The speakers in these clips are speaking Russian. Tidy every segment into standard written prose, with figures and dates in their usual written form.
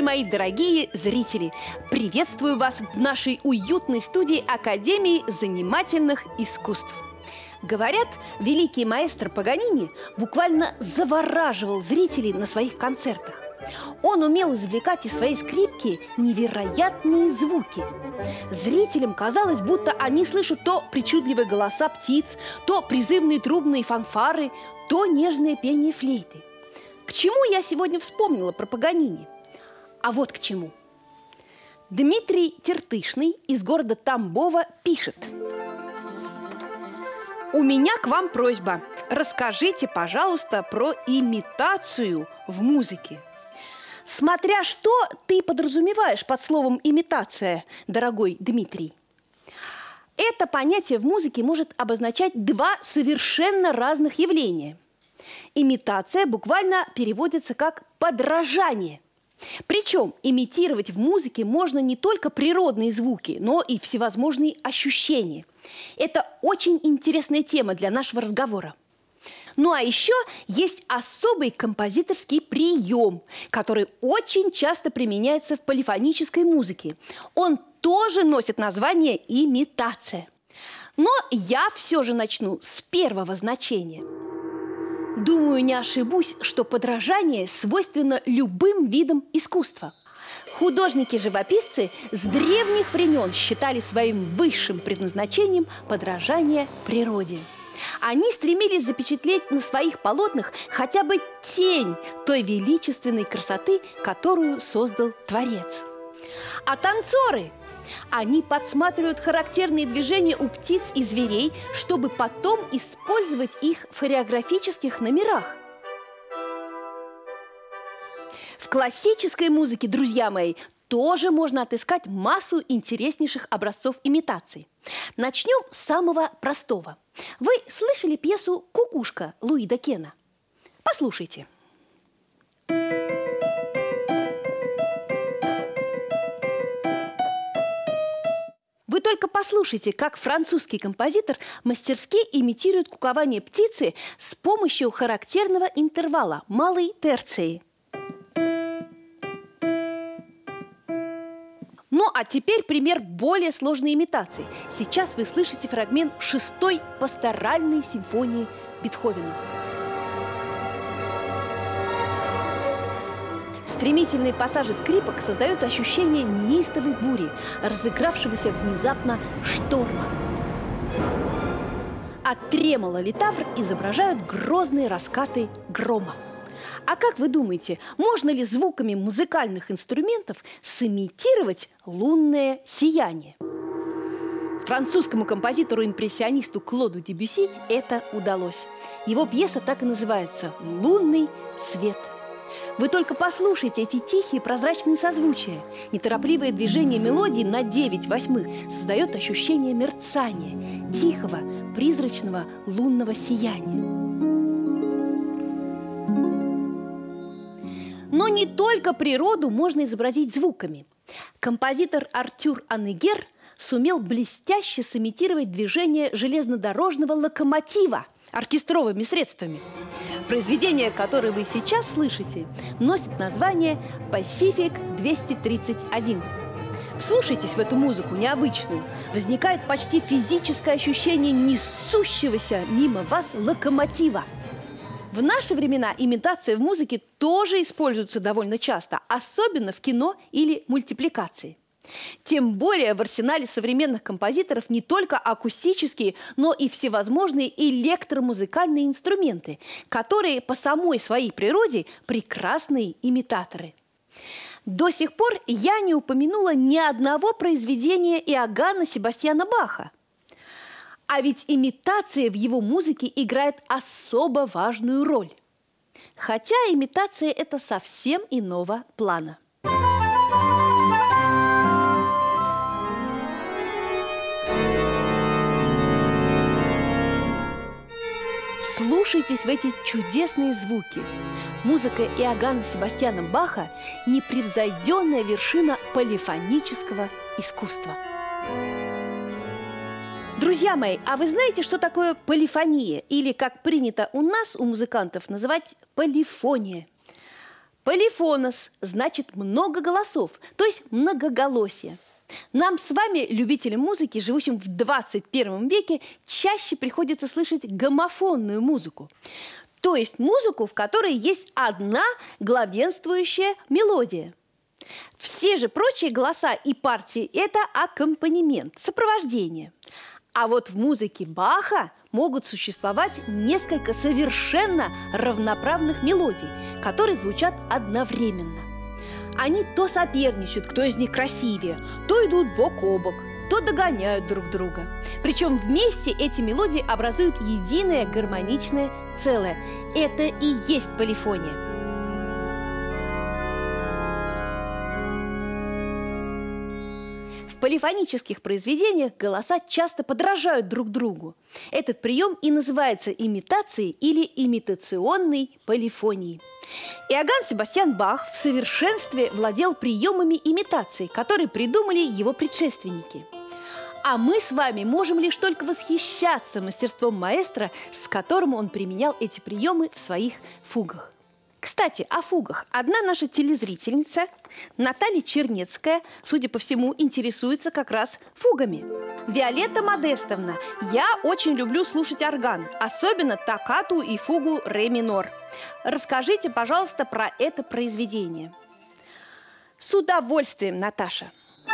мои дорогие зрители! Приветствую вас в нашей уютной студии Академии занимательных искусств. Говорят, великий маэстро Паганини буквально завораживал зрителей на своих концертах. Он умел извлекать из своей скрипки невероятные звуки. Зрителям казалось, будто они слышат то причудливые голоса птиц, то призывные трубные фанфары, то нежное пение флейты. К чему я сегодня вспомнила про Паганини? А вот к чему. Дмитрий Тертышный из города Тамбова пишет: «У меня к вам просьба. Расскажите, пожалуйста, про имитацию в музыке». Смотря что ты подразумеваешь под словом «имитация», дорогой Дмитрий. Это понятие в музыке может обозначать два совершенно разных явления. Имитация буквально переводится как «подражание». Причем имитировать в музыке можно не только природные звуки, но и всевозможные ощущения. Это очень интересная тема для нашего разговора. Ну а еще есть особый композиторский прием, который очень часто применяется в полифонической музыке. Он тоже носит название имитация. Но я все же начну с первого значения. Думаю, не ошибусь, что подражание свойственно любым видам искусства. Художники-живописцы с древних времен считали своим высшим предназначением подражание природе. Они стремились запечатлеть на своих полотнах хотя бы тень той величественной красоты, которую создал Творец. А танцоры, они подсматривают характерные движения у птиц и зверей, чтобы потом использовать их в хореографических номерах. В классической музыке, друзья мои, тоже можно отыскать массу интереснейших образцов имитаций. Начнем с самого простого. Вы слышали пьесу «Кукушка» Луи де Кена? Послушайте. Вы только послушайте, как французский композитор мастерски имитирует кукование птицы с помощью характерного интервала малой терции. Ну, а теперь пример более сложной имитации. Сейчас вы слышите фрагмент 6-й пасторальной симфонии Бетховена. Стремительные пассажи скрипок создают ощущение неистовой бури, разыгравшегося внезапно шторма. А тремоло литавр изображают грозные раскаты грома. А как вы думаете, можно ли звуками музыкальных инструментов сымитировать лунное сияние? Французскому композитору-импрессионисту Клоду Дебюсси это удалось. Его пьеса так и называется «Лунный свет». Вы только послушайте эти тихие прозрачные созвучия. Неторопливое движение мелодии на 9/8 создает ощущение мерцания, тихого, призрачного лунного сияния. Но не только природу можно изобразить звуками. Композитор Артюр Аннегер сумел блестяще сымитировать движение железнодорожного локомотива оркестровыми средствами. Произведение, которое вы сейчас слышите, носит название «Пасифик 231». Вслушайтесь в эту музыку необычную. Возникает почти физическое ощущение несущегося мимо вас локомотива. В наши времена имитация в музыке тоже используется довольно часто, особенно в кино или мультипликации. Тем более в арсенале современных композиторов не только акустические, но и всевозможные электромузыкальные инструменты, которые по самой своей природе прекрасные имитаторы. До сих пор я не упомянула ни одного произведения Иоганна Себастьяна Баха. А ведь имитация в его музыке играет особо важную роль. Хотя имитация – это совсем иного плана. Вслушайтесь в эти чудесные звуки. Музыка Иоганна Себастьяна Баха – непревзойденная вершина полифонического искусства. Друзья мои, а вы знаете, что такое полифония? Или, как принято у нас, у музыкантов, называть полифония? Полифонос значит много голосов, то есть многоголосие. Нам с вами, любителям музыки, живущим в 21 веке, чаще приходится слышать гомофонную музыку. То есть музыку, в которой есть одна главенствующая мелодия. Все же прочие голоса и партии – это аккомпанемент, сопровождение. А вот в музыке Баха могут существовать несколько совершенно равноправных мелодий, которые звучат одновременно. Они то соперничают, кто из них красивее, то идут бок о бок, то догоняют друг друга. Причем вместе эти мелодии образуют единое гармоничное целое. Это и есть полифония. В полифонических произведениях голоса часто подражают друг другу. Этот прием и называется имитацией или имитационной полифонией. Иоганн Себастьян Бах в совершенстве владел приемами имитации, которые придумали его предшественники. А мы с вами можем лишь только восхищаться мастерством маэстро, с которым он применял эти приемы в своих фугах. Кстати, о фугах. Одна наша телезрительница, Наталья Чернецкая, судя по всему, интересуется как раз фугами. Виолетта Модестовна, я очень люблю слушать орган, особенно токкату и фугу ре минор. Расскажите, пожалуйста, про это произведение. С удовольствием, Наташа.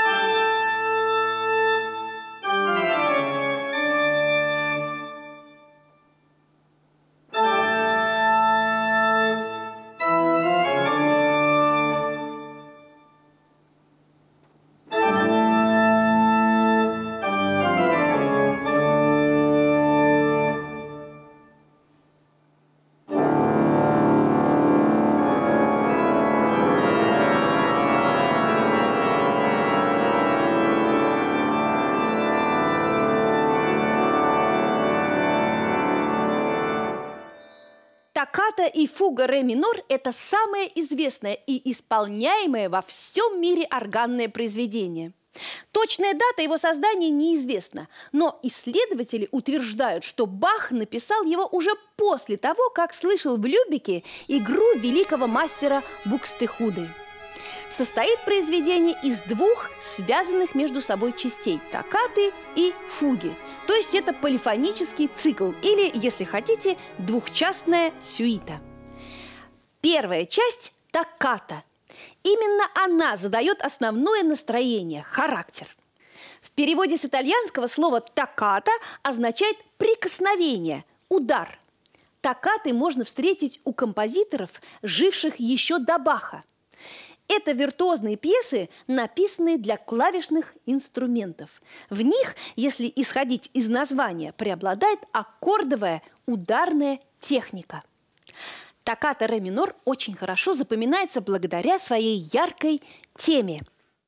Токката и фуга ре минор – это самое известное и исполняемое во всем мире органное произведение. Точная дата его создания неизвестна, но исследователи утверждают, что Бах написал его уже после того, как слышал в Любеке игру великого мастера Букстехуды. Состоит произведение из двух связанных между собой частей – токкаты и фуги. То есть это полифонический цикл или, если хотите, двухчастная сюита. Первая часть – токката. Именно она задает основное настроение, характер. В переводе с итальянского слово «токката» означает «прикосновение», «удар». Токкаты можно встретить у композиторов, живших еще до Баха. Это виртуозные пьесы, написанные для клавишных инструментов. В них, если исходить из названия, преобладает аккордовая ударная техника. Токката ре минор очень хорошо запоминается благодаря своей яркой теме.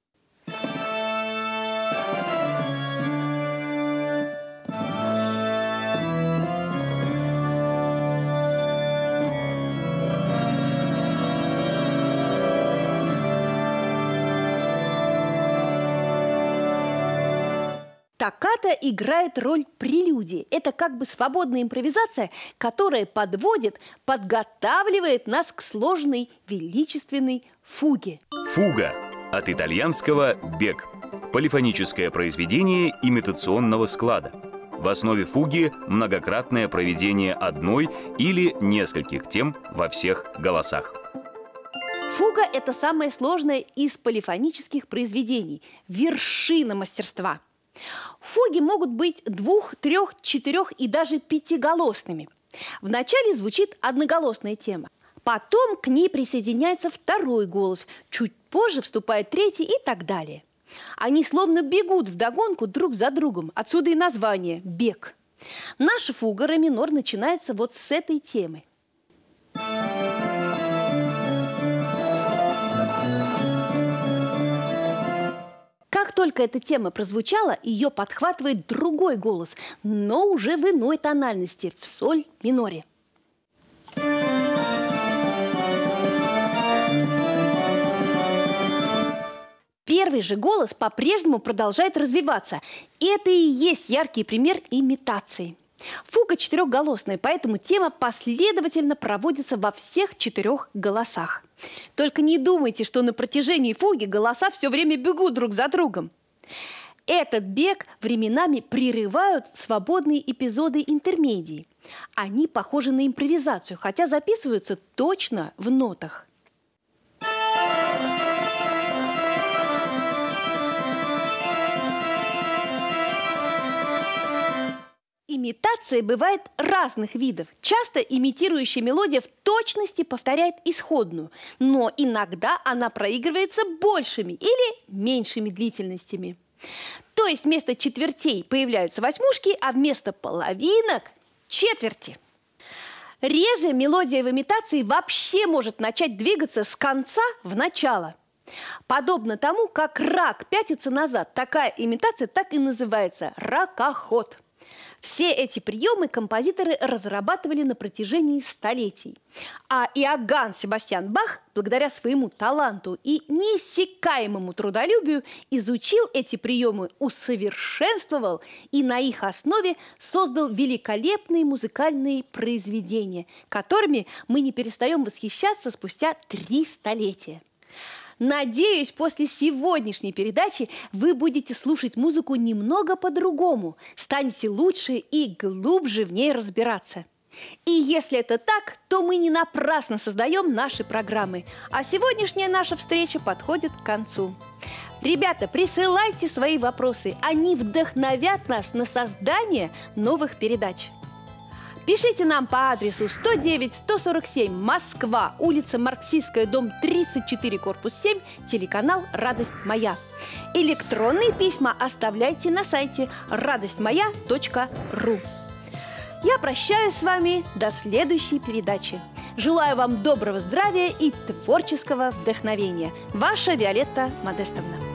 Токката играет роль прелюдии. Это как бы свободная импровизация, которая подводит, подготавливает нас к сложной, величественной фуге. Фуга от итальянского «бег». Полифоническое произведение имитационного склада. В основе фуги многократное проведение одной или нескольких тем во всех голосах. Фуга – это самое сложное из полифонических произведений, вершина мастерства. Фуги могут быть двух-, трех-, четырех- и даже пятиголосными. Вначале звучит одноголосная тема, потом к ней присоединяется второй голос, чуть позже вступает третий и так далее. Они словно бегут вдогонку друг за другом, отсюда и название – бег. Наша фуга ре минор начинается вот с этой темы. Как только эта тема прозвучала, ее подхватывает другой голос, но уже в иной тональности, в соль миноре. Первый же голос по-прежнему продолжает развиваться. Это и есть яркий пример имитации. Фуга четырехголосная, поэтому тема последовательно проводится во всех 4 голосах. Только не думайте, что на протяжении фуги голоса все время бегут друг за другом. Этот бег временами прерывают свободные эпизоды интермедии. Они похожи на импровизацию, хотя записываются точно в нотах. Имитация бывает разных видов. Часто имитирующая мелодия в точности повторяет исходную, но иногда она проигрывается большими или меньшими длительностями. То есть вместо четвертей появляются восьмушки, а вместо половинок – четверти. Реже мелодия в имитации вообще может начать двигаться с конца в начало. Подобно тому, как рак пятится назад, такая имитация так и называется – ракоход. Все эти приемы композиторы разрабатывали на протяжении столетий. А Иоганн Себастьян Бах, благодаря своему таланту и неиссякаемому трудолюбию, изучил эти приемы, усовершенствовал и на их основе создал великолепные музыкальные произведения, которыми мы не перестаем восхищаться спустя 3 столетия. Надеюсь, после сегодняшней передачи вы будете слушать музыку немного по-другому, станете лучше и глубже в ней разбираться. И если это так, то мы не напрасно создаем наши программы, а сегодняшняя наша встреча подходит к концу. Ребята, присылайте свои вопросы, они вдохновят нас на создание новых передач. Пишите нам по адресу 109-147, Москва, улица Марксистская, дом 34, корпус 7, телеканал «Радость моя». Электронные письма оставляйте на сайте радостьмоя.ру. Я прощаюсь с вами до следующей передачи. Желаю вам доброго здравия и творческого вдохновения. Ваша Виолетта Модестовна.